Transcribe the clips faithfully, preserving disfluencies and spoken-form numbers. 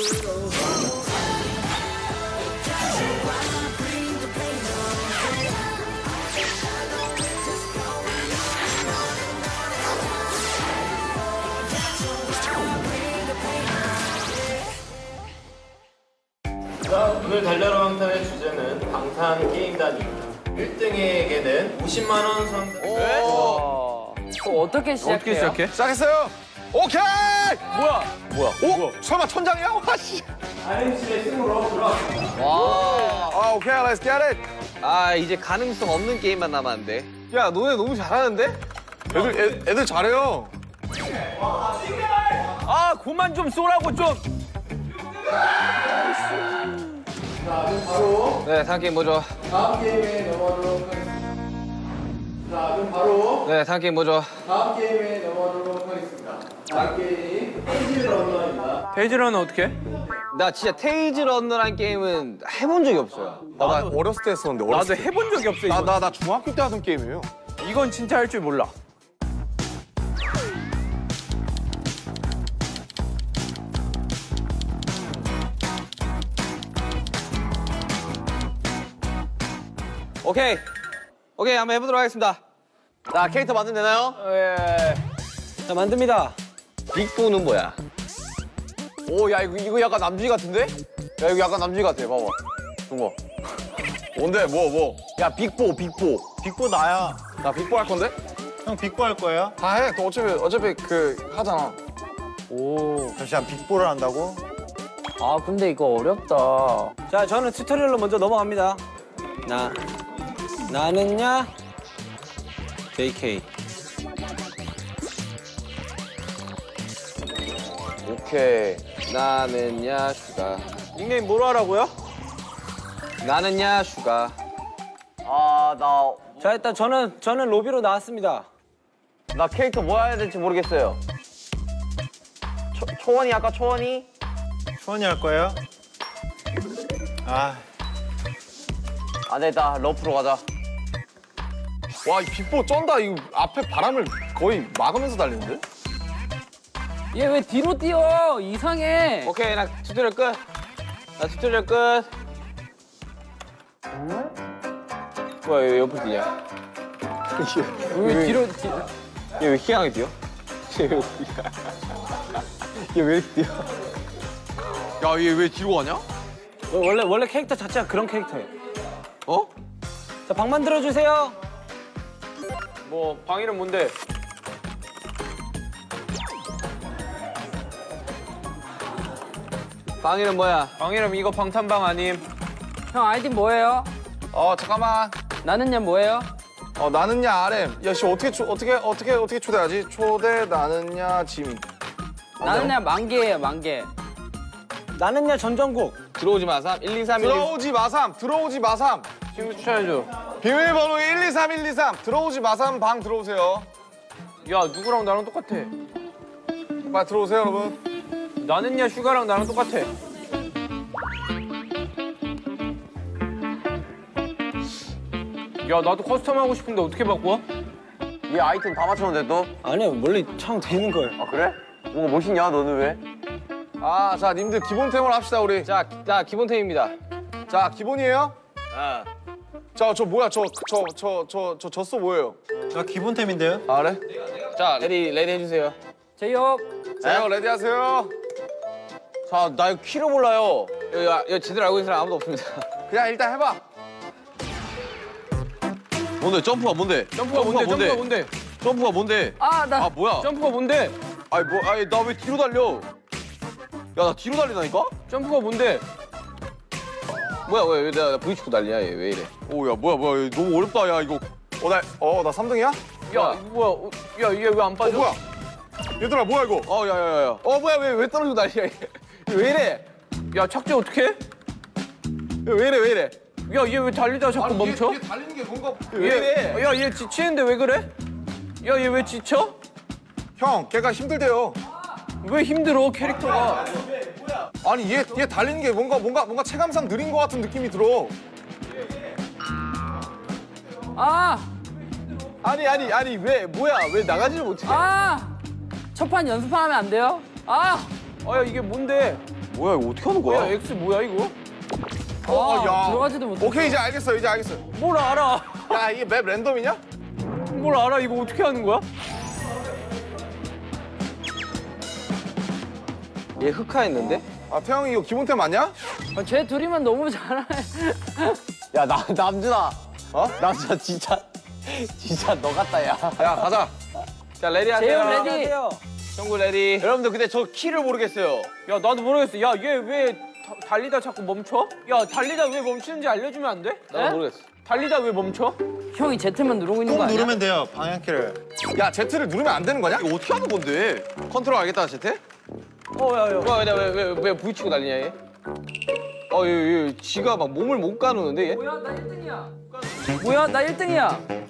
자, 오늘 달려라 방탄의 주제는 방탄 게임단입니다. 일 등에게는 오십만 원 상당. 오. 또 어떻게 시작해요? 어떻게 시작해? 시작했어요. 오케이. 뭐야? 뭐야? 오? 뭐야? 설마 천장이야? 와 씨. 아이엠씨의 승으로 들어왔습니다. 와. 아 오케이, let's get it. 아 이제 가능성 없는 게임만 남았는데. 야 너네 너무 잘하는데? 애들 애, 애들 잘해요. 아 그만 좀 쏘라고 좀. 자, 그럼 바로 네 다음 게임 뭐죠? 다음 게임에 넘어가도록 하겠습니다. 자, 그럼 바로 네 다음 게임 뭐죠? 다음 게임에 넘어가도록 하겠습니다. 다음 게임 페이지 런너입니다. 페이지 런너 어떻게 해? 나 진짜 테이즈 런너란 게임은 해본 적이 없어요. 나, 나 어렸을 때 했었는데. 나도 어렸을 때. 해본 적이 없어. 나, 나, 나 중학교 때 하던 게임이에요. 이건 진짜 할 줄 몰라. 오케이. 오케이, 한번 해보도록 하겠습니다. 자, 캐릭터 만들면 되나요? 예. 자, 만듭니다. 빅보는 뭐야? 오, 야, 이거, 이거 약간 남주희 같은데? 야, 이거 약간 남주희 같아. 봐봐. 중거. 뭔데? 뭐 뭐? 야, 빅보, 빅보. 빅보 나야. 나 빅보 할 건데? 형 빅보 할 거예요? 다 해. 또 어차피 어차피 그 하잖아. 오. 잠시만 빅보를 한다고? 아 근데 이거 어렵다. 자, 저는 튜토리얼로 먼저 넘어갑니다. 나, 나는야, 제이케이. 오케이. 나는야, 슈가. 닉네임 뭐로 하라고요? 나는야, 슈가. 아, 나. 자, 일단 저는, 저는 로비로 나왔습니다. 나 캐릭터 뭐 해야 될지 모르겠어요. 초, 초원이 아까 초원이? 초원이 할 거예요? 아, 안 되겠다. 러프로 가자. 와, 이 빅보 쩐다. 이거 앞에 바람을 거의 막으면서 달리는데? 얘 왜 뒤로 뛰어? 이상해. 오케이, 나 튜토리얼 끝. 나 튜토리얼 끝. 뭐야, 얘 옆으로 뛰냐? 왜 뒤로 뛰? 얘 왜 희한하게 뛰어? 얘 왜 이렇게 뛰어? 야, 얘 왜 뒤로 가냐? 원래, 원래 캐릭터 자체가 그런 캐릭터예요. 어? 자, 방 만들어주세요. 뭐, 방 이름 뭔데? 방 이름 뭐야? 방 이름 이거 방탄방 아님? 형 아이디 뭐예요? 어, 잠깐만. 나는야 뭐예요? 어, 나는야 알엠. 야, 씨 어떻게 초, 어떻게 어떻게 어떻게 초대하지? 초대 나는야 짐. 나는야 만개예요 만개. 나는야 전전국. 들어오지 마, 삼, 일, 이, 삼, 일, 이. 들어오지 마삼. 들어오지 마삼. 친구 추천해줘. 비밀번호 일, 이, 삼, 일, 이, 삼. 들어오지 마삼 방 들어오세요. 야, 누구랑 나랑 똑같아. 빨리 들어오세요, 여러분. 나는야 슈가랑 나랑 똑같아. 야, 나도 커스텀 하고 싶은데 어떻게 바꿔? 얘 아이템 다 맞췄는데 또? 아니요, 원래 참 되는 거예요. 아, 그래? 뭔가 멋있냐, 너는 왜? 아, 자, 님들 기본템으로 합시다, 우리. 자, 자 기본템입니다. 자, 기본이에요? 아. 자, 저 뭐야? 저 저 저 저 저 젖소 뭐예요? 저 기본템인데요? 아, 그래? 자, 레디, 레디 해주세요. 제이홉. 자요, 레디 하세요. 자, 나 이거 키로 몰라요. 이거, 이거 제대로 알고 있는 사람 아무도 없습니다. 그냥 일단 해봐. 뭔데? 점프가 뭔데? 점프가 뭔데? 점프가 뭔데? 점프가 뭔데? 아 나. 아, 뭐야? 점프가 뭔데? 아니, 뭐, 아니, 나 왜 뒤로 달려? 야, 나 뒤로 달리다니까? 점프가 뭔데? 뭐야, 왜, 왜 내가 브이축구 달리냐, 얘 왜 이래? 오, 야, 뭐야, 뭐야. 너무 어렵다, 야, 이거. 어, 나, 어, 나 삼 등이야? 야, 이거 뭐야? 어, 야, 이게 왜 안 어, 빠져? 뭐야? 얘들아, 뭐야, 이거? 어, 야, 야, 야. 어, 뭐야, 왜, 왜 떨어지고 난리야, 얘. 왜 이래? 야, 착지 어떡해? 야, 왜 이래, 왜 이래? 야, 얘 왜 달리다가 자꾸 멈춰? 얘, 얘 달리는 게 뭔가. 왜 이래? 야, 얘 지치는데 왜 그래? 야, 얘 왜 지쳐? 형, 걔가 힘들대요. 왜 힘들어, 캐릭터가? 아니, 얘, 얘 달리는 게 뭔가, 뭔가, 뭔가 체감상 느린 것 같은 느낌이 들어. 아. 아니, 아니, 아니, 왜, 뭐야, 왜 나가지를 못해? 아. 첫판 연습하면 안 돼요? 아. 아, 야, 이게 뭔데? 뭐야 이거 어떻게 하는 거야? 야 X 뭐야 이거? 어, 아, 야. 들어가지도 못해. 오케이 이제 알겠어 이제 알겠어. 뭘 알아? 야 이게 맵 랜덤이냐? 뭘 알아? 이거 어떻게 하는 거야? 얘 흑화했는데? 아 태영이 이거 기본템 맞냐? 아, 쟤 둘이면 너무 잘해. 야 나, 남준아. 어? 남준아 진짜 진짜 너 같다 야. 야 가자. 자 레디하세요. 재현 레디. 정구 레디. 여러분들 근데 저 키를 모르겠어요. 야 나도 모르겠어. 야 얘 왜 달리다 자꾸 멈춰? 야 달리다 왜 멈추는지 알려주면 안 돼? 나도 모르겠어. 달리다 왜 멈춰? 형이 Z만 누르고 있는 거 꾹 아니야? 누르면 돼요, 방향키를. 야 Z를 누르면 안 되는 거냐? 이거 어떻게 하는 건데? 컨트롤 알겠다 제태? 어, 야, 야. 뭐야 왜왜 왜 부딪히고 난리냐 얘? 어, 얘, 얘 지가 막 몸을 못 가누는데 얘? 뭐야, 나 일 등이야. 뭐야, 나 일 등이야.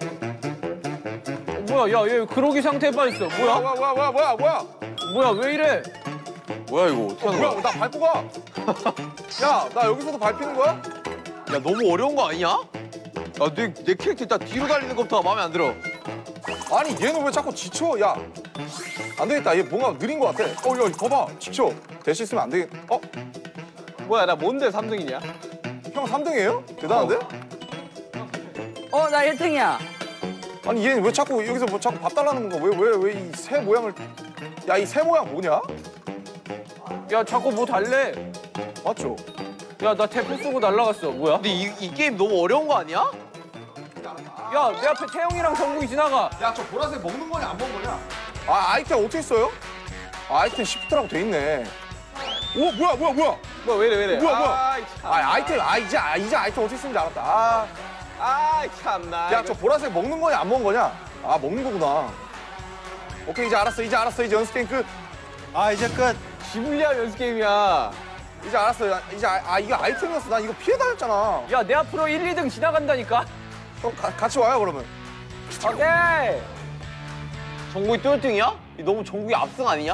어, 뭐야, 야, 얘 그러기 상태에 빠졌어. 뭐야 뭐야? 뭐야 뭐야 뭐야 뭐야? 뭐야, 왜 이래? 뭐야 이거 어떻게 하는 뭐야 거야? 나 밟고 가. 야 나 여기서도 밟히는 거야? 야 너무 어려운 거 아니냐? 야내 내 캐릭터 일단 뒤로 달리는 것부터가 마음에 안 들어. 아니 얘는 왜 자꾸 지쳐? 야 안 되겠다. 얘 뭔가 느린 거 같아. 어야 이거 봐봐 지쳐. 대시 쓰면 안 되겠. 어? 뭐야 나 뭔데 삼 등이냐? 형 삼 등이에요? 대단한데? 어, 나 일 등이야. 아니 얘는 왜 자꾸 여기서 뭐 자꾸 밥 달라는 건가? 왜 왜 왜 이 새 모양을? 야 이 새 모양 뭐냐? 야, 자꾸 뭐 달래. 맞죠? 야, 나 대포 쏘고 날라갔어. 뭐야? 근데 이, 이 게임 너무 어려운 거 아니야? 야, 내 앞에 태영이랑 정국이 지나가. 야 저 보라색 먹는 거냐 안 먹는 거냐? 아 아이템 어떻게 써요? 아, 아이템 시프트라고 돼 있네. 오 뭐야 뭐야 뭐야? 뭐야 왜이래 왜이래? 뭐야, 뭐야? 아이, 참. 아 아이템 아 이제 아, 이제 아이템 어떻게 쓰는지 알았다. 아, 아이 참나. 야 저 보라색 먹는 거냐 안 먹는 거냐? 아 먹는 거구나. 오케이 이제 알았어 이제 알았어 이제 연습 게임 끝. 아, 이제 끝. 지불리한 연습 게임이야. 이제 알았어 야, 이제 아, 아 이거 아이템이었어. 난 이거 피해 다녔잖아. 야, 내 앞으로 일, 이 등 지나간다니까. 형 가, 같이 와요 그러면. 오케이. 정국이 또 일 등이야? 이 너무 정국이 압승 아니냐?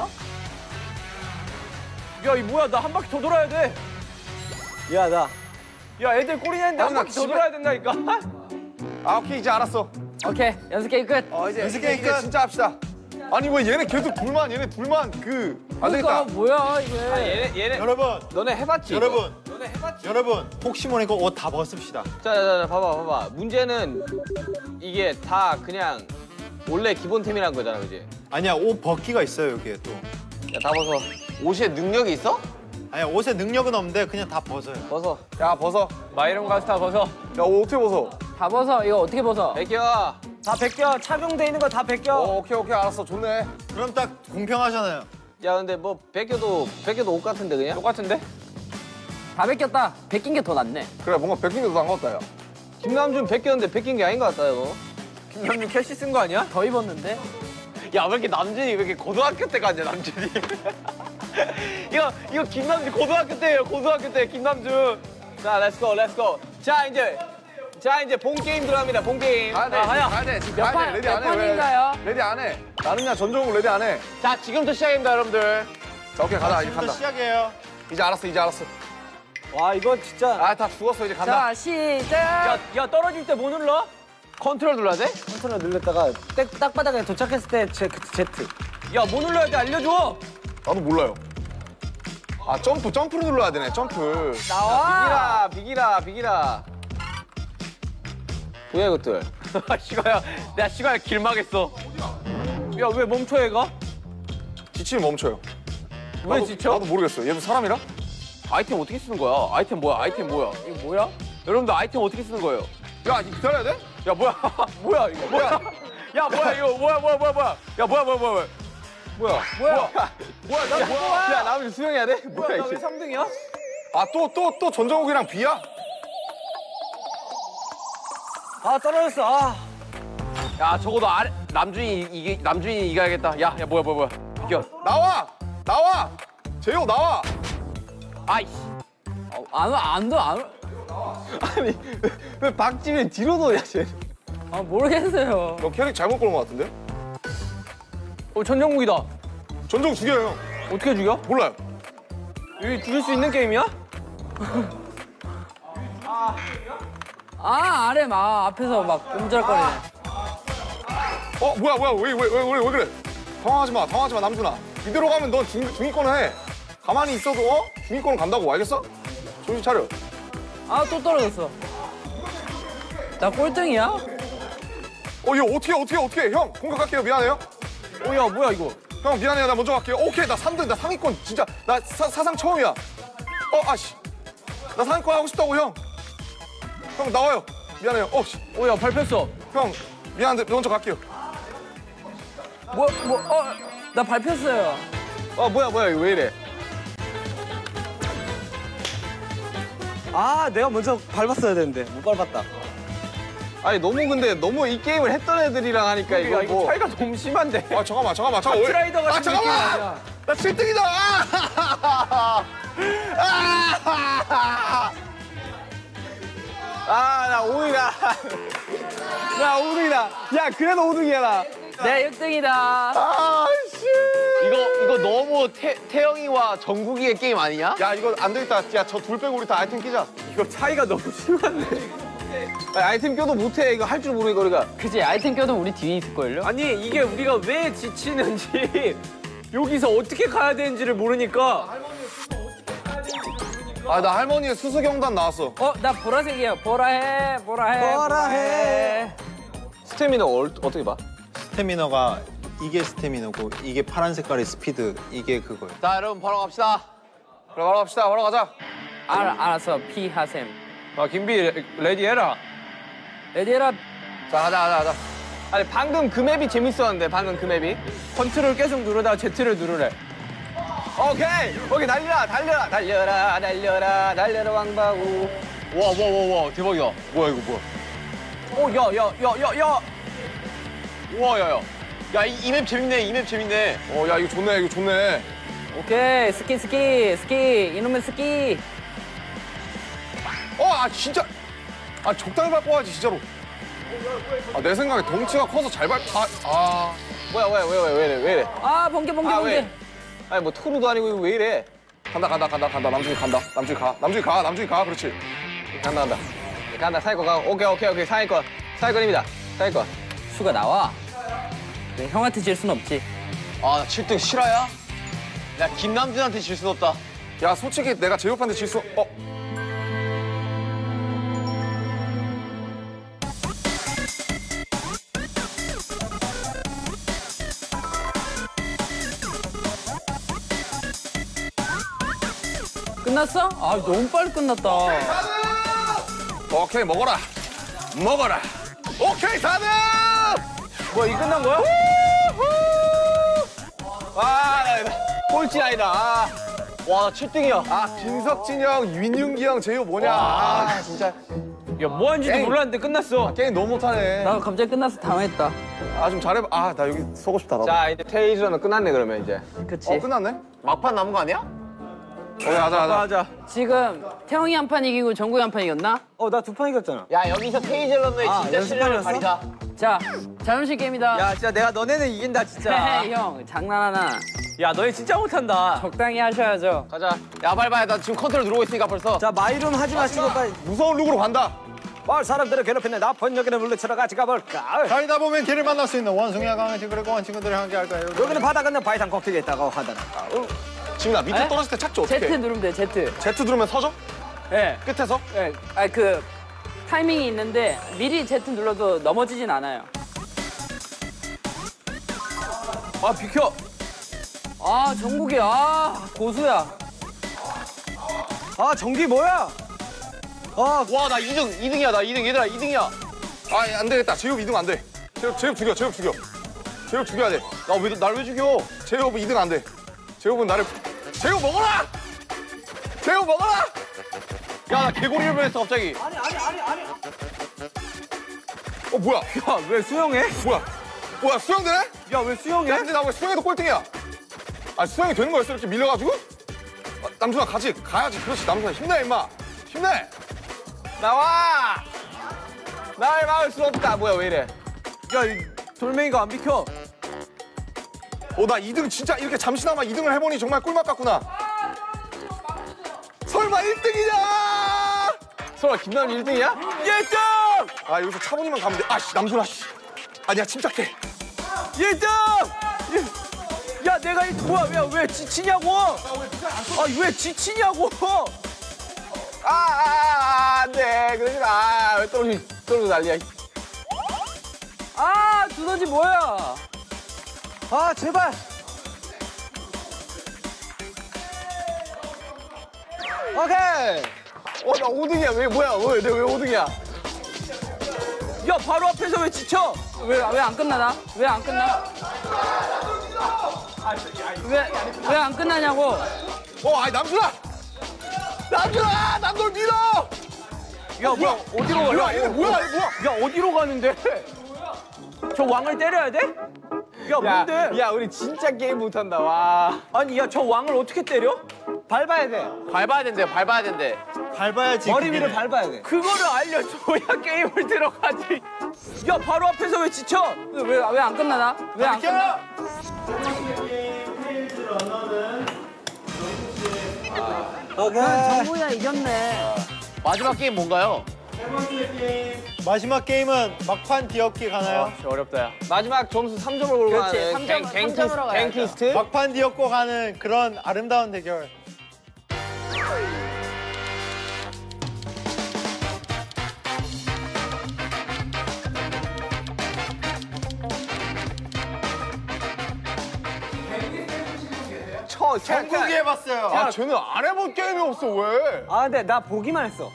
야, 이 뭐야? 나 한 바퀴 더 돌아야 돼. 야, 나. 야, 애들 꼴이 냈는데 한 나 바퀴 더 집에- 돌아야 된다니까. 아 오케이 이제 알았어. 오케이, 연습 게임 끝. 어 이제 연습 이제, 게임 이제 끝. 진짜 합시다. 아니 왜 얘네 계속 불만 얘네 불만 그 안 그러니까 되겠다. 뭐야 이게? 아 얘네 얘네 여러분, 너네 해봤지? 이거? 여러분, 여러분, 혹시 모르니까 옷 다 벗읍시다. 자자자 봐봐 봐봐. 문제는 이게 다 그냥 원래 기본템이란 거잖아, 그지? 아니야, 옷 벗기가 있어요, 여기에 또. 야 다 벗어. 옷에 능력이 있어? 아니야, 옷에 능력은 없는데 그냥 다 벗어요. 벗어. 야 벗어. 마이론 가스타 벗어. 야 옷 어떻게 벗어? 다 벗어. 이거 어떻게 벗어? 애기야. 다 벗겨. 착용돼 있는 거 다 벗겨. 어 오케이 오케이 알았어 좋네. 그럼 딱 공평하잖아요. 야 근데 뭐 벗겨도 벗겨도 옷 같은데 그냥? 똑같은데? 다 벗겼다. 벗긴 게 더 낫네. 그래 뭔가 백킹 도 상관없다 야. 김남준 벗겼는데 벗긴 게 아닌 것 같다 이거. 김남준 캐시 쓴 거 아니야? 더 입었는데? 야 왜 이렇게 남준이 왜 이렇게 고등학교 때 같냐 남준이? 이거 이거 김남준 고등학교 때예요 고등학교 때 김남준. 자 렛츠고 렛츠고. 자 이제 자 이제 본 게임 들어갑니다 본 게임. 가야 돼 아, 지금 하야. 가야 돼 지금 몇 가야 판- 돼 레디 몇 안 해. 왜? 판인가요? 레디 안 해. 나는야 전종욱 레디 안 해. 자 지금부터 시작입니다 여러분들. 자 오케이 가자 이제 지금부터 간다. 시작이에요. 이제 알았어 이제 알았어. 와, 이거 진짜. 아 다 죽었어 이제 간다. 자, 시작. 야, 야 떨어질 때 뭐 눌러? 컨트롤 눌러야 돼? 컨트롤 눌렀다가 딱, 딱바닥에 도착했을 때 제, 그 Z. 야, 뭐 눌러야 돼? 알려줘. 나도 몰라요. 아 점프 점프를 눌러야 되네 점프. 나와. 비기라 비기라 비기라. 뭐야 이것들? 시가야, 내가 시가야 길막했어. 야, 왜 멈춰 얘가? 지치면 멈춰요. 왜 나도, 지쳐? 나도 모르겠어. 얘도 사람이라? 아이템 어떻게 쓰는 거야? 아이템 뭐야? 아이템 뭐야? 이거 뭐야? 여러분들 아이템 어떻게 쓰는 거예요? 야 이거 기다려야 돼? 야 뭐야? 뭐야 이거? 뭐야? 야 뭐야 이거? 뭐야 뭐야 뭐야 뭐야? 야 뭐야 뭐야 뭐야? 뭐야? 뭐야? 뭐야? 나 뭐야? 야 남준 수영해야 돼? 뭐야 나 왜 이게? 삼 등이야? 아 또 또 또 전정욱이랑 비야? 아, 떨어졌어. 아. 야 적어도 아래 남준이 이게 남준이 이겨야겠다. 야 야 뭐야 뭐야 뭐야? 이겨. 나와 나와 재호 나와. 아이씨. 어, 안 와, 안 와, 안 와. 아니 왜, 왜 박지민 뒤로 놓냐 쟤? 아, 모르겠어요. 너 캐릭 잘못 고른 것 같은데? 어, 전정국이다. 전정 죽여요 형. 어떻게 죽여? 몰라요. 여기 죽일 수 있는 게임이야? 아, 아래 막 앞에서 막 꼼지락거리네. 어 뭐야 뭐야 왜 왜 왜 왜 왜 그래? 당황하지 마 당황하지 마 남준아. 이대로 가면 너 중, 중위권 해. 가만히 있어도 어? 중위권 간다고, 알겠어? 정신 차려. 아, 또 떨어졌어. 나 꼴등이야? 어, 이거 어떻게, 어떻게, 어떻게. 형, 공격할게요. 미안해요. 어, 야, 뭐야, 이거. 형, 미안해요. 나 먼저 갈게요. 오케이, 나 삼 등, 나 상위권. 진짜, 나 사, 사상 처음이야. 어, 아씨. 나 상위권 하고 싶다고, 형. 형, 나와요. 미안해요. 어, 씨. 어, 야, 밟혔어. 형, 미안한데 먼저 갈게요. 뭐, 뭐, 어, 나 밟혔어요. 어 뭐야 뭐야 이거 왜 이래? 아, 내가 먼저 밟았어야 되는데 못 밟았다. 아니 너무 근데 너무 이 게임을 했던 애들이랑 하니까 야, 이거 이거 뭐. 차이가 너무 심한데. 아, 잠깐만, 잠깐만, 잠깐만. 왜- 트라이더 같은 아, 느낌이 잠깐만! 아니야. 나 칠 등이다! 아! 아 나 오 등이다. 나 오 등이다. 야 그래도 오 등이야 나. 내 육 등이다. 아, 씨. 이거 이거 너무 태, 태영이와 정국이의 게임 아니냐? 야, 이거 안 되겠다. 야, 저 둘 빼고 우리 다 아이템 끼자. 이거 차이가 너무 심한데. 아니, 아이템 껴도 못해. 이거 할 줄 모르니까 우리가. 그치, 아이템 껴도 우리 뒤에 있을걸요? 아니, 이게 우리가 왜 지치는지, 여기서 어떻게 가야 되는지를 모르니까. 아, 나 할머니의 수수경단 나왔어. 어, 나 보라색이야. 보라해, 보라해. 보라해. 스태미너 어, 어떻게 봐? 스태미너가 이게 스태미너고 이게 파란 색깔의 스피드 이게 그거예요. 자 여러분 바로 갑시다. 그래, 바로 갑시다. 바로 가자. 알, 알았어, 피 하셈. 아, 김비, 레디 해라. 레디라. 자 가자 가자 가자. 아니 방금 그 맵이 재밌었는데 방금 그 맵이. 컨트롤 계속 누르다가 Z를 누르래. 오케이 오케이 달려라 달려라 달려라 달려라 달려라 왕바우. 와와와와 대박이다. 뭐야 이거 뭐야? 오, 야, 야, 야, 야, 야. 우와 야야. 야이 맵 재밌네 이 맵 재밌네. 어, 야, 이거 좋네, 이거 좋네. 오케이, 스키, 스키, 스키. 이놈의 스키. 어, 아, 진짜. 아, 적당히 밟고 가야지, 진짜로. 아, 내 생각에 덩치가 커서 잘 밟, 아, 아. 뭐야 뭐야 왜 왜 왜 이래 왜 이래? 아, 번개, 번개, 아, 번개. 왜? 아니 뭐 토르도 아니고 이거 왜 이래? 간다, 간다, 간다, 간다. 남준이 간다. 남준이 가. 남준이 가, 남준이 가. 그렇지. 간다 간다. 간다 상위권 가. 오케이 오케이 오케이 상위권 상위권입니다. 상위권. 수가 나와. 네, 형한테 질 순 없지. 아나 칠 등 실화야? 야 김남준한테 질 순 없다. 야, 솔직히 내가 제이홉한테 질 수, 어. 끝났어? 아, 너무 빨리 끝났다. 오케이, 먹어라. 먹어라. 오케이, 사 등! 뭐야, 이 끝난 거야? 아, 나, 나, 꼴찌 아니다. 아. 와, 나 칠 등이야. 아, 김석진 형, 윤윤기 형, 제이홉 뭐냐. 아, 진짜. 야, 뭐 하는지도 에이. 몰랐는데 끝났어. 게임 너무 못하네. 나 갑자기 끝나서 당황했다. 아, 좀 잘해봐. 아, 나 여기 서고 싶다, 나도. 자, 이제 테이저는 끝났네 그러면 이제. 그치? 어, 끝났네? 막판 남은 거 아니야? 오케이, 가자, 가자. 맞아. 지금 태영이 한 판 이기고 정국이 한 판 이겼나? 어, 나 두 판 이겼잖아. 야, 여기서 테이저런너의 아, 진짜 실력을 연습판이었어? 가리자. 자, 자존심 게임이다. 야, 진짜 내가 너네는 이긴다, 진짜. 헤헤, 형, 장난하나. 야, 너네 진짜 못한다. 적당히 하셔야죠. 가자. 야, 빨리빨리. 나 지금 컨트롤 누르고 있으니까 벌써. 자, 마이룸 하지 마시고 빨리. 무서운 룩으로 간다. 말 사람들을 괴롭히는 나 번역이나 물리치러 같이 가볼까? 달리다 보면 길을 만날 수 있는 원숭이와 강아지 그리고 원친구들이 함께 할까요? 여기는 바다 건너 바이상 코끼리 있다고 하더라. 지민아, 밑에 에? 떨어질 때 찾지 어떻게 Z 누르면 돼, Z. Z 누르면 서져? 예. 끝에서? 예. 아, 그 타이밍이 있는데 미리 Z 눌러도 넘어지진 않아요. 아, 비켜. 아, 정국이 아, 고수야. 아, 정국이 뭐야? 와, 나 이 등, 이 등이야. 나 이 등. 얘들아, 이 등이야. 아, 안 되겠다. 제이홉 이 등 안 돼. 제이홉, 제이홉 죽여, 제이홉 죽여. 제이홉 죽여야 돼. 나 왜, 날 왜 죽여? 제이홉 이 등 안 돼. 제이홉은 나를. 제이홉 먹어라! 제이홉 먹어라! 야, 나 개구리를 보냈어, 갑자기. 어, 뭐야? 야, 왜 수영해? 뭐야? 뭐야, 수영되네? 야, 왜 수영해? 야, 근데 나 왜 수영해도 꼴등이야? 아, 수영이 되는 거였어? 이렇게 밀려가지고? 아, 남준아, 가지. 가야지. 그렇지, 남준아. 힘내, 임마. 힘내! 나와! 날 막을 수 없다. 뭐야, 왜 이래? 야, 이 돌멩이가 안 비켜. 어, 나 이 등 진짜 이렇게 잠시나마 이 등을 해보니 정말 꿀맛 같구나. 설마 일 등이냐? 설마 김남준 일 등이야? 일 등! 아, 여기서 차분히만 가면 돼. 아씨, 남준아, 씨. 아니야, 침착해. 일 등! 야 내가 이 뭐야 왜 왜 지치냐고? 아왜 지치냐고? 아, 아, 아, 안 돼. 그러지 마. 왜 떨어지, 떨어져 난리야. 아 두더지 뭐야? 아 제발. 오케이. 어, 나 오 등이야. 왜, 뭐야? 왜, 내가 왜 오 등이야? 야 바로 앞에서 왜 지쳐? 왜 왜 안 끝나나? 왜 안 끝나? 왜 왜 안 끝나냐고? 어, 아니 남준아. 남준아, 남돌 밀어. 야 뭐야 어디로 가? 뭐야, 이거 뭐야, 이거 뭐야? 야 어디로 가는데? 저 왕을 때려야 돼? 야 뭔데? 야, 우리 진짜 게임 못한다. 와. 아니 야 저 왕을 어떻게 때려? 밟아야 돼. 밟아야 된대, 밟아야 된대. 밟아야지. 머리 그게. 위를 밟아야 돼. 그거를 알려줘야 게임을 들어가지. 야 바로 앞에서 왜 지쳐? 왜 왜 안 끝나나? 왜 안 끝나? 정우야 이겼네. 마지막 게임 뭔가요? 마지막 게임은 막판 뒤엎기 가나요? 어렵다 야. 마지막 점수 삼 점을 걸고 그렇지, 가는 삼 점, 갱- 삼 갱 점으로 퀴즈- 가야죠. 갱 퀴스트. 막판 뒤엎고 가는 그런 아름다운 대결. 쳐, 전국이 해봤어요. 아, 쟤는 안 해본 게임이 없어, 왜? 아 근데 나 보기만 했어.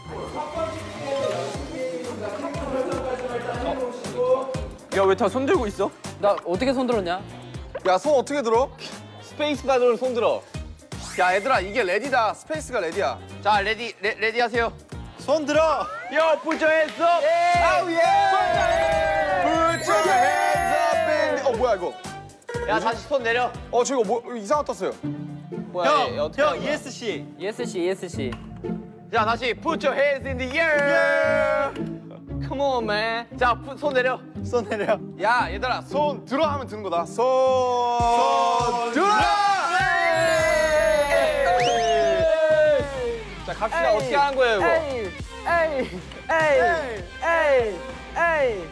야 왜 다 손 들고 있어? 나 어떻게 손 들었냐? 야, 손 어떻게 들어? 스페이스 바드로 손 들어. 야, 얘들아, 이게 레디다. 스페이스가 레디야. 자, 레디, 레, 레디 하세요. 손 들어. 야 부처했어. 아우, 예! Put your hands up in the... 어, 뭐야, 이거? 야, 다시 손 내려. 어, 저거 뭐, 이상한 거 떴어요. 뭐야, 얘 형, 어떻게 형 하는 거야? 이에스씨. 예스 씨 예스 씨. 자, 다시 put your hands in the air. Come on, man. 자, 푸- 손 내려. 손 내려. 야, 얘들아, 손 들어 하면 드는 거다. 손, 손 들어! 자, 갑시다. 어떻게 하는 거예요, 이거? 에이 에이 에이 에이 에이.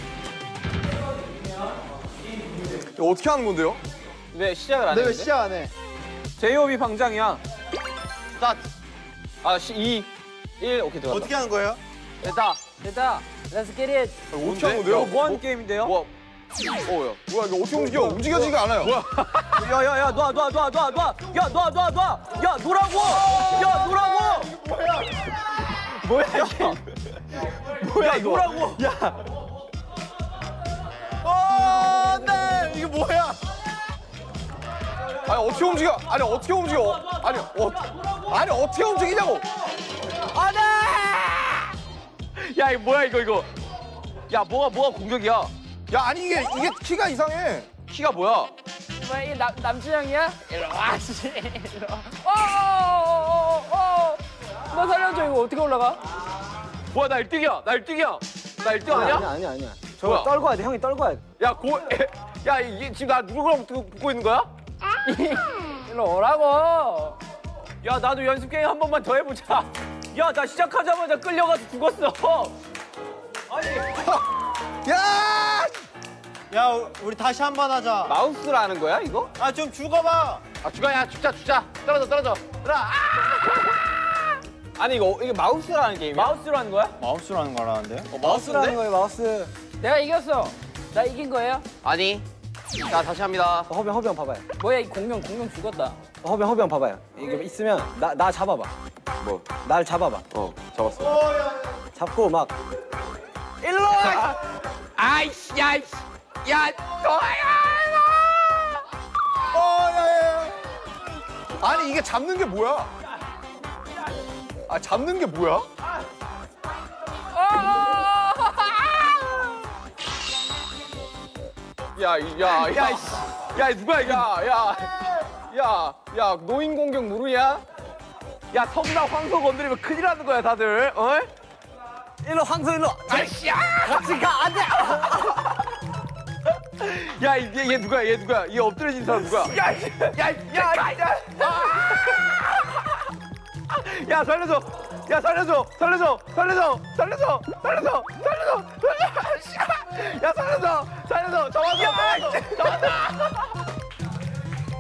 이거 어떻게 하는 건데요? 왜 시작을 안 네, 왜 했는데? 시작 안 해? 제이홉이 방장이야. 스타트. 아, 시, 이, 일. 오케이, 들어갔다. 어떻게 하는 거예요? 됐다. 됐다. Let's get it. 어떻게 하는 건데요? 뭐 하는 게임인데요? 뭐, 뭐야, 이거 어떻게 움직여? 움직여지가 않아요. 뭐야? 야야야 놔 놔 놔 놔 놔. 야 놔 놔 놔. 야 놓라고. 야 놓라고. 뭐야, 이게? 뭐야, 이거? 놓라고. 어, 네, 이게 뭐야? 아니 어떻게 움직여? 아니 어떻게 움직여? 아니 어, 아니 어떻게 움직이냐고? 야, 이거 뭐야, 이거, 이거. 야, 뭐가, 뭐가 공격이야? 야 아니 이게 이게 키가 이상해. 키가 뭐야? 뭐야 이 남 남준형이야? 일로 와 씨. 일로 와. 어어어어. 너 살려줘 이거 어떻게 올라가? 뭐야, 나 일 등이야. 나 일 등이야. 나 일 등 아니야? 아니야 아니야 아니야. 저거 뭐야? 떨궈야 돼. 형이 떨궈야 돼. 야, 고, 야, 이게 지금 나 누구랑 붙고, 붙고 있는 거야? 일로 오라고. 야 나도 연습 게임 한 번만 더 해보자. 야 나 시작하자마자 끌려가서 죽었어. 아니. 야! 야, 우- 우리 다시 한 번 하자. 마우스라는 거야, 이거? 아, 좀 죽어봐. 아, 죽어, 야, 죽자, 죽자. 떨어져, 떨어져. 떨어. 아! 아니, 이거, 이게 마우스라는 게임이야? 마우스로 하는 거야? 마우스로 하는 거라는데요? 어, 마우스인데? 거예요 마우스. 내가 이겼어. 나 이긴 거예요? 아니. 자, 다시 합니다. 허병 허병 봐봐요. 뭐야 이 공룡 공룡 죽었다. 허병 허병 봐봐요. 이게 있으면 나 나 잡아봐. 뭐? 날 잡아봐. 어, 잡았어. 잡고 막 일로 와! 아이씨, 야, 이씨. 야, 너야! 어, 야, 야, 야. 아니 이게 잡는 게 뭐야? 아 잡는 게 뭐야? 야, 이- 야, 야, 이씨. 야, 누구야, 이거? 야, 야. 야, 야, 노인 공격 모르냐? 야 성나 황소 건드리면 큰일 나는 거야 다들. 어? 일로 황소 일로. 아이씨, 야! 같이 가 안돼. 야, 얘, 얘 누구야, 얘 누구야? 얘 엎드려진 사람 누구야? 야, 야, 야, 야, 야, 살려줘, 야, 살려줘, 살려줘, 살려줘, 살려줘, 살려줘, 살려줘, 살려줘, 야, 살려줘, 살려줘, 잡았어, 잡았어, 잡았다.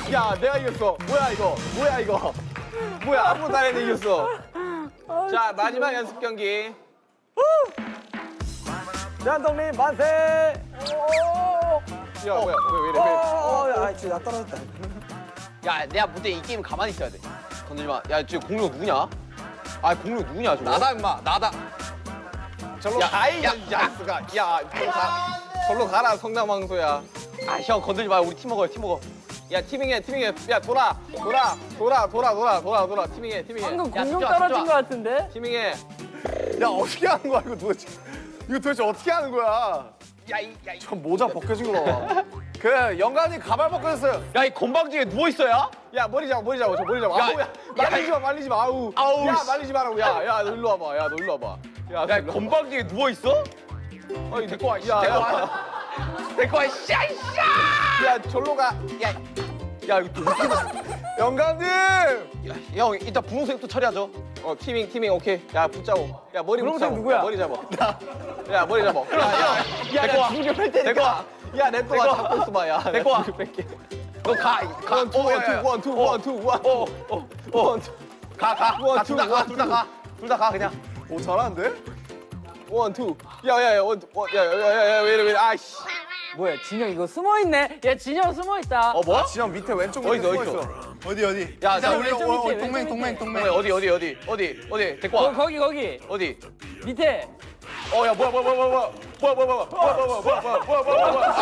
야, 내가 이겼어. 뭐야 이거? 뭐야 이거? 뭐야 아무것도 안 했는데 이겼어. 자, 마지막 연습 경기. 대한독립 만세! 야, 뭐야? 왜, 왜 이래? 왜? 어, 야, 진짜 나 떨어졌다. 야, 내가 볼 때 이 게임 가만히 있어야 돼. 건들지 마. 야, 지금 공룡 누구냐? 아, 공룡 누구냐, 저거? 나다, 임마. 나다. 절로 야, 가, 이 자스가. 야, 절로 가. 절로 가라, 성남왕소야. 아, 형, 건들지 마. 우리 팀 먹어요, 팀 먹어. 야, 티밍해, 티밍해. 야, 돌아, 돌아, 돌아, 돌아, 돌아, 돌아, 돌아. 티밍해, 티밍해. 방금 야, 공룡 집중하, 떨어진 집중하. 것 같은데? 티밍해. 야 어떻게 하는 거야 이거 도대체? 이거 도대체 어떻게 하는 거야? 야, 이, 야, 이. 전 모자 벗겨진 거 봐. 그 영감님 가발 벗겨졌어요. 야, 이 건방지게 누워있어야? 야, 머리 잡아, 머리 잡아, 저 머리 잡아. 야, 아우, 야, 말리지 마, 말리지 마. 아우. 아우, 야, 씨. 말리지 마라고. 야, 야, 너 일로 와봐. 야, 너 일로 와봐. 야, 야, 건방지게 누워있어? 어이, 데리고 와. 야, 데리고 야, 와. 데리고 와, 씨! 씨! 야, 절로 가. 야, 야, 이거 또 웃기다. 영감님. 야, 형, 이따 분홍색부터 처리하죠. 어, 티밍, 티밍, 오케이. 야, 붙잡고. 야, 머리 분홍색 붙잡고. 누구야? 야, 머리 잡아. 야, 머리 잡아. 야, 야, 야, 데리고 와. 두개 뺄 테니까. 데리고 와. 야, 내 거가 데리고 와. 잡고 있어봐, 야. 데리고 와. 두개 뺄게. 너 가, 가. 원, 투, 어, 원, 야, 야. 투, 원, 투, 원, 투, 원, 어, 어, 어. 원, 투. 가, 가. 원, 가, 투, 둘 다 가, 원, 둘 다 투. 가. 둘 다 가, 그냥. 오 잘하는데? 원, 투. 야, 야, 야, 원, 투. 원, 야, 야, 야, 야, 왜 이래, 왜 이래. 아이씨. 뭐야, 진영 이거 숨어 있네. 얘 진영 숨어 있다. 어, 뭐? 아, 진영 밑에 왼쪽 밑에 어디, 어디 숨어 있어? 있어. 어디 어디? 야, 자, 자, 우리 우리 왼쪽 밑에, 동맹 왼쪽 동맹 밑에. 동맹. 어디, 어디, 어디, 어디, 어디, 데리고 어, 와. 거기 거기 어디? 밑에. 어, 야, 뭐야, 뭐야, 뭐야, 뭐야, 뭐야, 뭐야, 뭐야, 뭐야, 뭐야, 뭐야, 뭐야, 뭐야, 뭐야, 뭐야, 뭐야.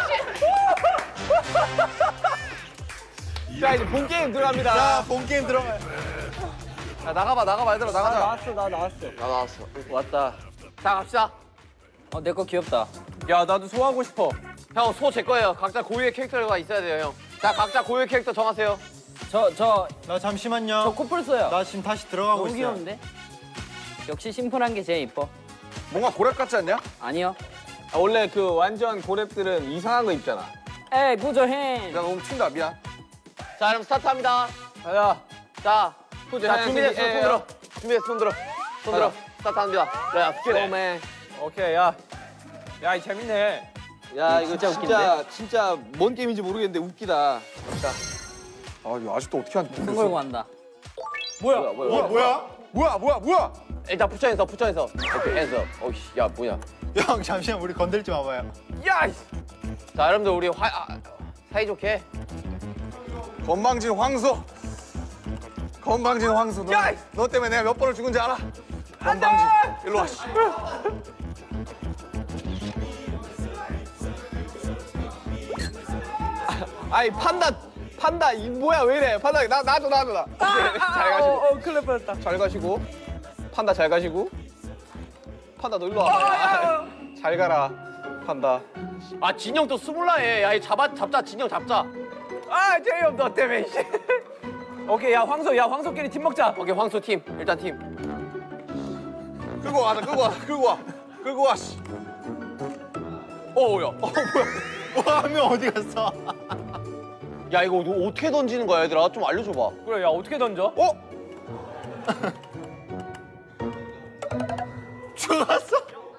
자, 이제 본 게임 들어갑니다. 자본 게임 들어가. 야, 나가봐, 나가봐, 얘들아, 나 나가자. 나왔어, 나 나왔어. 나 나왔어. 왔다. 자, 갑시다. 어, 내 거 귀엽다. 야, 나도 소하고 싶어. 형, 소 제 거예요. 각자 고유의 캐릭터가 있어야 돼요, 형. 자, 각자 고유의 캐릭터 정하세요. 저, 저, 나 잠시만요. 저 코뿔 써요. 나 지금 다시 들어가고 너무 있어. 귀여운데? 역시 심플한 게 제일 이뻐. 뭔가 고렙 같지 않냐? 아니요. 아, 원래 그 완전 고랩들은 이상한 거 입잖아. 에이, 구조행. 내가 너무 튄다 미안. 자, 그럼 스타트합니다. 가자. 자, 후지, 자, 하얀 준비됐어. 색이, 손 예, 들어. 준비됐어. 손 들어. 손 들어. 스타트합니다. 야, 스킬해. 처음에. 오케이, 야. 야, 이 재밌네. 야, 이거 진짜 진짜, 진짜 뭔 게임인지 모르겠는데 웃기다. 아 이거 아직도 어떻게 하는지 손 모르겠어. 걸고 간다. 뭐야? 뭐야 뭐야? 뭐야 뭐야 뭐야? 일단 붙여서 붙여서. 오케이, 해서. 어이씨, 야, 뭐냐. 형 잠시만 우리 건들지 마봐요. 야, 이씨. 자, 여러분들 우리 화 아, 사이좋게. 건방진 황소. 건방진 황소. 너, 야! 너 때문에 내가 몇 번을 죽은지 알아? 건방진. 일로 와. 씨. 아니, 판다, 판다, 이 뭐야, 왜 이래? 판다, 나, 놔줘, 놔줘, 나. 오케이, 잘 가시고. 어, 어, 큰일 날 뻔했다. 잘 가시고. 판다 잘 가시고. 판다 너 일로 와봐. 잘 가라, 판다. 아, 진영 또 스몰라 해. 야, 이 잡아 잡자. 진영 잡자. 아, 재영 너 때문에 씨. 오케이, 야, 황소. 야, 황소끼리 팀 먹자. 오케이, 황소 팀. 일단 팀. 끌고 가자 끌고 와 끌고 와 끌고 와. 씨. 어, 야. 어 뭐야? 와 한 명 어디 갔어? 야, 이거 너 어떻게 던지는 거야, 얘들아? 좀 알려 줘 봐. 그래, 야, 어떻게 던져? 어? 죽었어?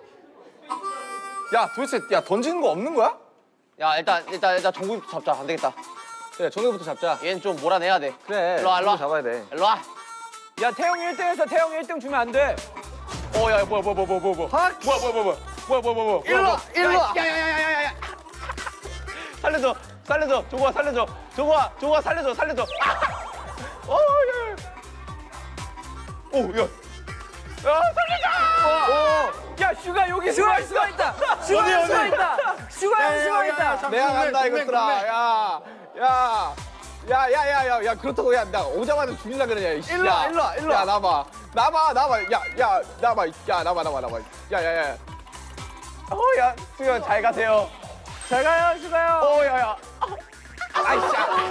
야 도대체 야 던지는 거 없는 거야? 야, 일단 일단 일단 정국부터 잡자. 안 되겠다. 그래, 정혜부터 잡자. 얘는 좀 몰아내야 돼. 그래, 일로 와, 일로 와. 잡아야 돼. 일로 와. 야, 태영이 일 등에서 태영이 일 등 주면 안 돼. 어, 야, 뭐야, 뭐야, 뭐야, 뭐야, 뭐야. 뭐야, 뭐야, 뭐야, 뭐야, 뭐야, 뭐야, 뭐야. 일로 와, 일로 와. 야, 야, 야, 야, 야, 야. 살려줘, 살려줘. 조구아, 살려줘. 조구아, 조구아, 살려줘, 살려줘. 아! 어, 야, 야. 오, 야. 야, 살려줘! 오. 야, 슈가 여기 슈가 슈가 슈가 있다. 슈가 슈가 있다. 슈가 슈가 있다. 내가 간다, 이것들아. 야, 야. 야, 야, 야, 야, 야, 그렇다고, 야, 나 오자마자 죽일라 그러냐, 이씨. 일로 와, 일로 와, 일로 와. 야, 나봐. 나봐, 나봐. 야, 야, 나봐. 야, 나봐, 나봐, 나봐. 야, 야, 야. 어, 야, 수현 잘 가세요. 잘 가요, 슈가요. 어, 야, 야. 아이씨.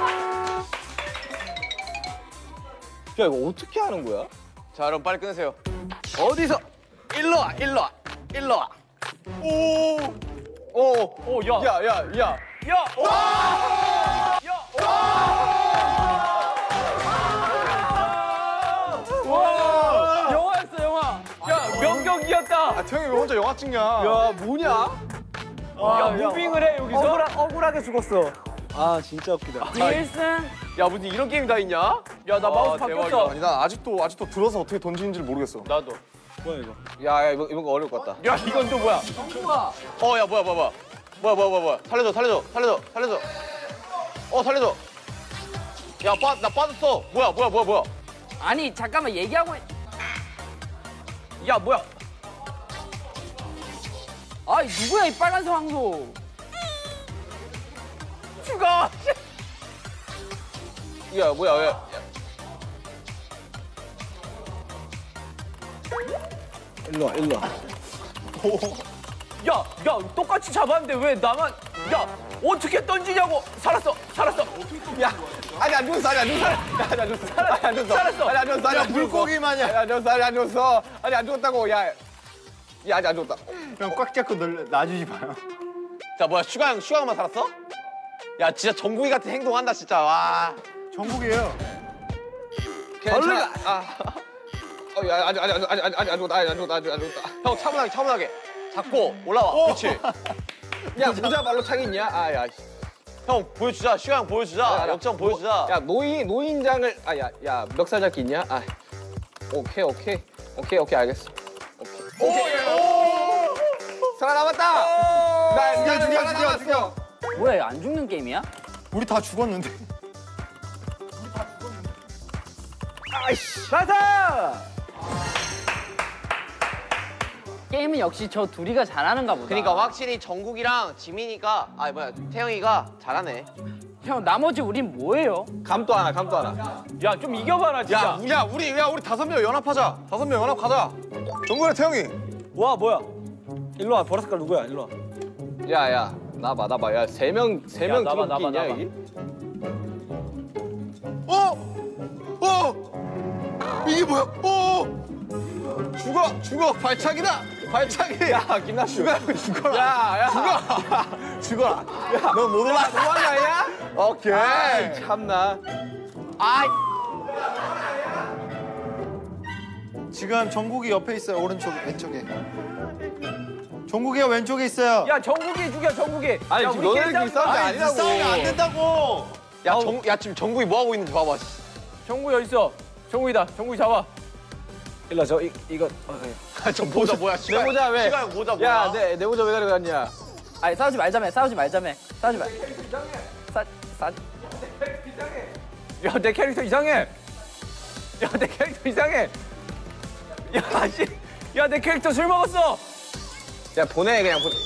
야, 이거 어떻게 하는 거야? 자, 여러분 빨리 끊으세요. 어디서? 일로 와, 일로 와, 일로 와. 오, 오, 오, 야. 야, 야, 야. 야! 와! 야! 와! 와! 영화였어, 영화. 야, 명경기였다. 아 태영이 왜 혼자 영화 찍냐? 야, 뭐냐? 야, 무빙을 해, 여기서. 억울하, 억울하게 죽었어. 아 진짜 웃기다. 일 승. 야 무슨 이런 게임 다 있냐? 야 나 마우스 바뀌었어. 아니 나 아직도 아직도 들어서 어떻게 던지는지 모르겠어. 나도. 뭐야 이거? 야, 야 이거 이번 거 어려울 것 같다. 야 이건 또 뭐야? 어, 야 뭐야 뭐야 뭐야 뭐야 뭐야 뭐야 뭐야 살려줘 살려줘 살려줘 살려줘. 어 살려줘. 야 빠 나 빠졌어. 뭐야 뭐야 뭐야 뭐야. 아니 잠깐만 얘기하고. 있- 야 뭐야? 아 누구야 이 빨간색 황소. 죽어. 야 뭐야 왜? 야. 일로 와 일로 와. 야, 야, 똑같이 잡았는데 왜 나만? 야, 어떻게 던지냐고? 살았어, 살았어. 야 아니 안 죽었어 아니 안 죽었어 아니 안 죽었어 아니 안 죽었어 살았어. 아니 안 죽었어 아니 안 죽었어 물고기 마냥. 아니 안 죽었어 아니 안 죽었어 아니 안 죽었다고 야. 야 아직 안 죽었다. 형 꽉 잡고 널 놔주지 마요. 자 뭐야 슈가 형 슈가 형만 살았어? 야 진짜 정국이 같은 행동한다 진짜 와. 정국이에요. 괜찮아. 아. 어, 야, 아직, 아직, 아직, 아직, 아직, 아직 안 죽었다, 아직 안 죽었다, 아직 안 죽었다. 형, 차분하게, 차분하게. 잡고, 올라와. 그렇지. 야, 모자 발로 차기 있냐? 아, 야. 형, 보여주자. 슈가 형 보여주자. 야, 야, 역전 보여주자. 야, 노인 노인장을 아, 야, 야, 멱살 잡기 있냐? 아, 오케이, 오케이, 오케이, 오케이, 알겠어. 오케이. 살아남았다. 나, 죽여, 나는 죽여, 살아남았어. 죽여, 죽여. 뭐야 이거 안 죽는 게임이야? 우리 다 죽었는데. 가자. 게임은 역시 저 둘이가 잘하는가 보다. 그러니까 확실히 정국이랑 지민이가, 아, 뭐야, 태영이가 잘하네. 형 나머지 우린 뭐예요? 감도 하나, 감도 하나. 야, 좀 이겨봐라, 진짜. 야, 야, 우리 야, 우리 다섯 명 연합하자. 다섯 명 연합하자. 정국이랑 태영이. 와 뭐야? 일로 와. 보라색깔 누구야? 일로 와. 야, 야, 나봐, 나봐. 야, 세 명, 세 명 나봐, 들어오기 나봐, 있냐, 나봐. 여기? 어? 어? 이게 뭐야? 어? 죽어, 죽어, 발차기다. 발차기. 야, 김남주. 죽어, 죽어라. 야, 야. 죽어. 죽어라. 야, 너 못 올라. 너무한 거 아니야? 오케이. 아이, 참나. 아이. 지금 정국이 옆에 있어요. 오른쪽 왼쪽에. 정국이가 왼쪽에 있어요. 야, 정국이 죽여, 정국이. 아니, 지금 너네들끼리 싸우는 게 아니, 아니라고. 싸우면 안 된다고. 야, 정, 야, 지금 정국이 뭐 하고 있는지 봐봐. 정국이 어디 있어? 정국이다. 정국이 잡아. 일로 와. 저 이, 이거. 어, 예. 아, 저 모자 뭐야? 내 모자 왜? 시간 모자 뭐야? 야, 내, 내 모자 왜 가지고 갔냐? 아니 싸우지 말자며 싸우지 말자며 싸우지 말. 싸 싸. 야, 내 캐릭터 이상해. 야, 내 캐릭터 이상해. 야, 씨. 야, 내 캐릭터 술 먹었어. 야, 보내, 그냥 보내.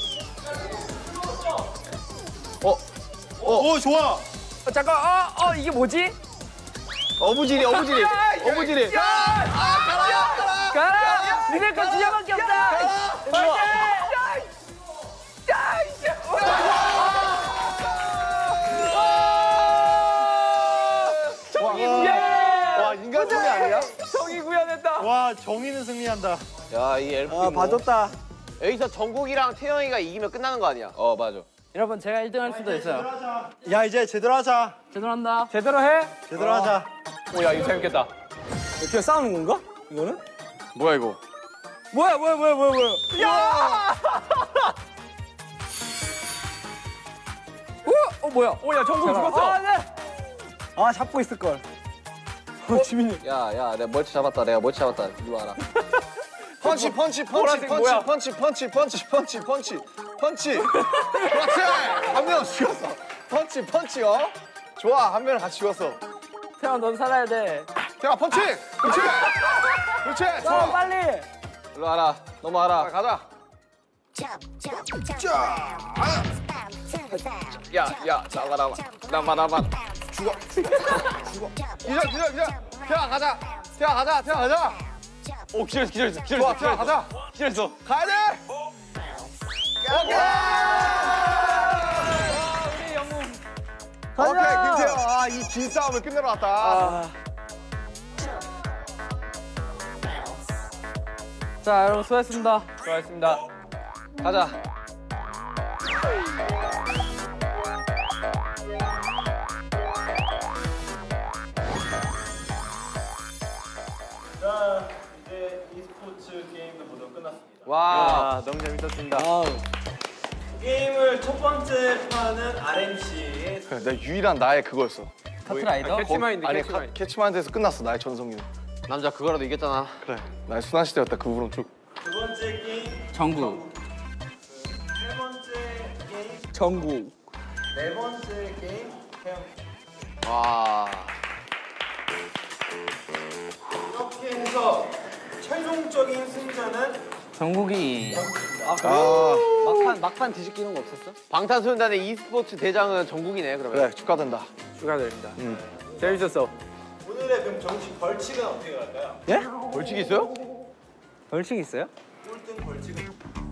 오 좋아. 어, 잠깐 어 어 이게 뭐지? 어부지리, 어부지리. 어부지리. 야! 가라! 가라! 니네 거 진영밖에 없다! 일로 와. 정이 구현! 와, 인간 소리 아니야? 정이 구현했다. 와 정의는 승리한다. 야, 이 엘피. 아 봐줬다. 여기서 정국이랑 태영이가 이기면 끝나는 거 아니야? 어, 맞아. 여러분 제가 일 등 할 수도 있어요. 야 이제 제대로 하자. 제대로 한다. 제대로 해? 제대로 하자. 오, 야, 이거 재밌겠다. 이렇게 싸우는 건가? 이거는? 뭐야 이거? 뭐야 뭐야 뭐야 뭐야 뭐야. 야! 어 뭐야? 오, 야, 정국이 죽었어. 아, 네. 아 잡고 있을 걸. 어 지민이. 야, 야, 내가 멀치 잡았다. 내가 멀치 잡았다. 이리 와라. 펀치, 펀치, 펀치, 보라색 펀치, 뭐야? 펀치, 펀치, 펀치, 펀치, 펀치, 펀치. 그렇지. 한 명 죽였어. 펀치, 펀치, 어? 좋아, 한 명을 같이 죽였어. 태양 넌 살아야 돼. 태아, 펀치. 그렇지. 그렇지. 어 좋아. 빨리. 이리 와라. 넘어와라. 가자. 야, 야, 나가, 나가. 나가, 나가. 기절, 기절, 기절. 태아, 가자. 태아, 가자. 태아, 가자. 오, 기절했어, 기절했어, 좋아, 기절했어. 태아, 가자. 기절했어. 가야 돼. 오케이. 우리 영웅. 오케이, 김태형. 아, 이 긴 싸움을 끝내러 왔다. 아. 자 여러분 수고했습니다. 수고하셨습니다. 가자. 자, 이제 e스포츠 게임도 모두 끝났습니다. 와, 너무 재밌었습니다. 아우. 게임을 첫 번째 판은 알엠씨의 내 유일한 나의 그거였어. 카트라이더? 캐치마인드, 아니 캐치마인드. 카- 캐치마인드에서 끝났어 나의 전성기는. 남자 그거라도 이겼잖아. 그래 나의 순환시대였다 그 후로 쭉. 두 번째 게임 정국. 세 번째 게임 전국. 네 번째 게임 태영. 와. 이렇게 해서 최종적인 승자는 정국이. 아 막판 막판 뒤집기는 거 없었어? 방탄소년단의 e스포츠 대장은 정국이네 그러면. 그래 축하된다. 축하드립니다. 재밌었어. 오늘의 그럼 정식 벌칙은 어떻게 갈까요? 예? 벌칙 있어요? 벌칙 있어요? 꼴등 벌칙은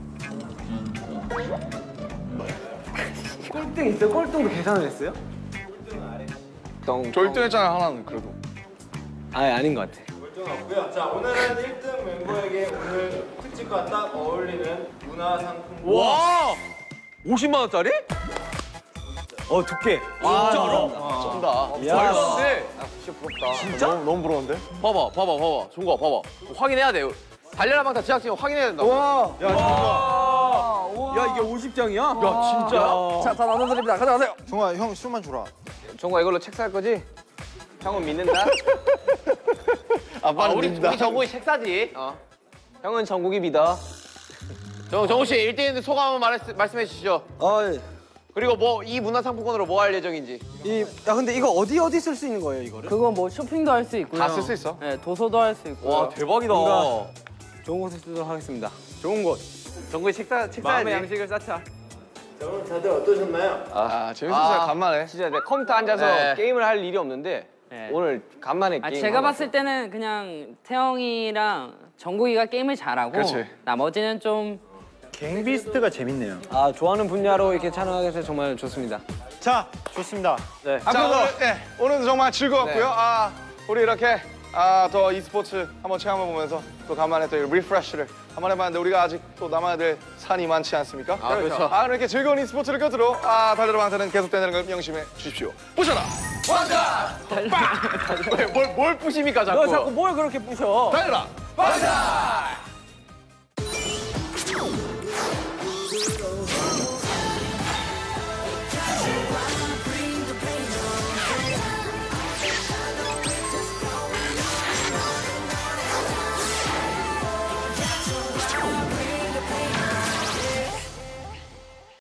꼴등 있어요? 꼴등도 계산을 했어요? 꼴등은 알엠씨. 저 일 등 했잖아 하나는 그래도. 아니 아닌 것 같아. 꼴등 없고요. 자 오늘은 일 등 멤버에게 오늘 특집과 딱 어울리는 문화상품권 와. 오십만 원짜리? 어 두께. 진짜로? 쩐다. 야. 말도 안 돼. 아, 진짜 부럽다. 진짜? 너무, 너무 부러운데? 봐봐, 봐봐, 봐봐. 종거 봐봐. 확인해야 돼. 달려라 방탄 제작진 확인해야 된다고. 와. 야 정말. 야 이게 오십 장이야? 야, 진짜야? 자, 다 나눠드립니다. 가져가세요. 종아 형 술만 주라. 정과 이걸로 책 살 거지? 형은 믿는다. 아, 아빠는 우리 믿는다. 우리 정국이 책사지. 어. 형은 정국이 믿어. 정 정국 씨 일 등 했는데 소감 한번 말했, 말씀해 주시죠. 어, 그리고 뭐 이 문화상품권으로 뭐 할 예정인지. 이, 야 근데 이거 어디 어디 쓸 수 있는 거예요 이거를? 그거 뭐 쇼핑도 할 수 있고요. 다 쓸 수 있어? 네, 도서도 할 수 있고. 와 대박이다. 뭔가 좋은 곳에 쓰도록 하겠습니다. 좋은 곳. 정국이 책사 책사야지. 마음의 양식을 쌓자. 자 오늘 다들 어떠셨나요? 아 재밌었어요 아. 간만에. 진짜 내 컴퓨터 앉아서 네. 게임을 할 일이 없는데 네. 오늘 간만에 아, 게임. 제가 하고 봤을 때는 그냥 태영이랑 정국이가 게임을 잘하고 그렇지. 나머지는 좀 갱비스트가 재밌네요. 아 좋아하는 분야로 이렇게 촬영하게 돼서 정말 좋습니다. 자 좋습니다. 네. 자 오늘 네, 오늘도 정말 즐거웠고요. 네. 아 우리 이렇게 아 더 e스포츠 한번 체험해 보면서 또 간만에 또 리프레쉬를 한번 해봤는데 우리가 아직 또 남아야 될 산이 많지 않습니까? 아, 그렇죠. 아 이렇게 즐거운 e스포츠를 끝으로 아 달려라 방탄은 계속되는 걸 명심해 주십시오. 보셔라. 뭘, 뭘, 뭘 부십니까 자꾸? 너 자꾸 뭘 그렇게 부셔? 달려라. 방탄.